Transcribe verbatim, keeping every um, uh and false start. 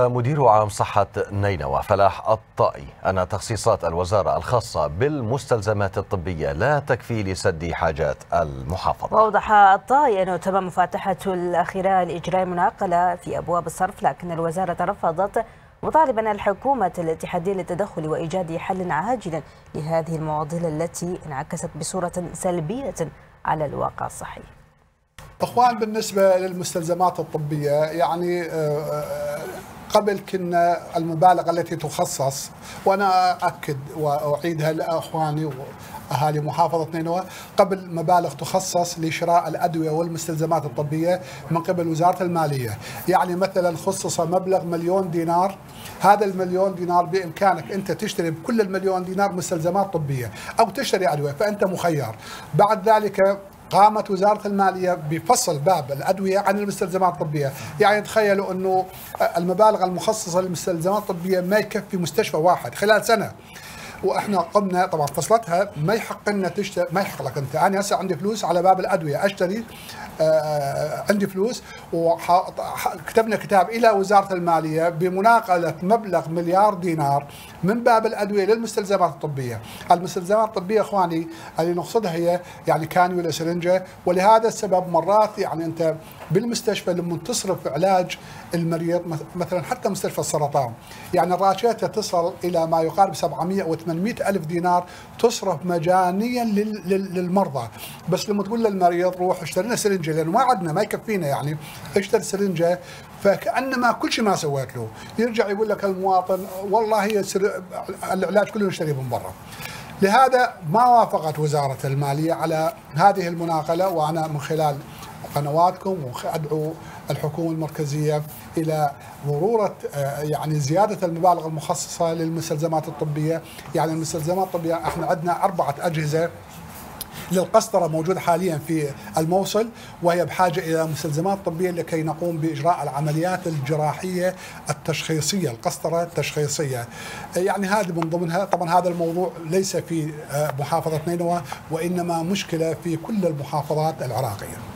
مدير عام صحة نينوى فلاح الطائي أن تخصيصات الوزارة الخاصة بالمستلزمات الطبية لا تكفي لسد حاجات المحافظة. وأوضح الطائي أنه تم مفاتحة الأخيرة لإجراء مناقلة في أبواب الصرف، لكن الوزارة رفضت، مطالبا الحكومة الاتحادية للتدخل وإيجاد حل عاجل لهذه المعضلة التي انعكست بصورة سلبية على الواقع الصحي. اخوان، بالنسبه للمستلزمات الطبيه يعني قبل كنا المبالغ التي تخصص، وانا اكد واعيدها لاخواني واهالي محافظه نينوى، قبل مبالغ تخصص لشراء الادويه والمستلزمات الطبيه من قبل وزاره الماليه، يعني مثلا خصص مبلغ مليون دينار، هذا المليون دينار بامكانك انت تشتري بكل المليون دينار مستلزمات طبيه او تشتري ادويه، فانت مخير. بعد ذلك قامت وزارة المالية بفصل باب الأدوية عن المستلزمات الطبية، يعني تخيلوا أنه المبالغ المخصصة للمستلزمات الطبية ما يكفي مستشفى واحد خلال سنة، واحنا قمنا طبعا فصلتها. ما يحق لنا تشتري، ما يحق لك انت، انا هسه عندي فلوس على باب الادويه اشتري، آه عندي فلوس، وكتبنا كتاب الى وزاره الماليه بمناقله مبلغ مليار دينار من باب الادويه للمستلزمات الطبيه. المستلزمات الطبيه اخواني اللي نقصدها هي يعني كانيولا، سرنجه، ولهذا السبب مرات يعني انت بالمستشفى لما تصرف علاج المريض، مثلا حتى مستشفى السرطان، يعني الراتشات تصل الى ما يقارب سبعمئة وثمانمئة الف دينار تصرف مجانيا للمرضى، بس لما تقول للمريض روح اشتري لنا سرنجه لانه ما عندنا ما يكفينا، يعني اشتري سرنجه، فكانما كل شيء ما سويت له، يرجع يقول لك المواطن والله هي العلاج كله نشتريه من برا. لهذا ما وافقت وزاره الماليه على هذه المناقله، وانا من خلال قنواتكم وادعو الحكومه المركزيه الى ضروره يعني زياده المبالغ المخصصه للمستلزمات الطبيه. يعني المستلزمات الطبيه احنا عندنا اربعه اجهزه للقسطره موجوده حاليا في الموصل، وهي بحاجه الى مستلزمات طبيه لكي نقوم باجراء العمليات الجراحيه التشخيصيه، القسطره التشخيصيه. يعني هذه من ضمنها. طبعا هذا الموضوع ليس في محافظه نينوى، وانما مشكله في كل المحافظات العراقيه.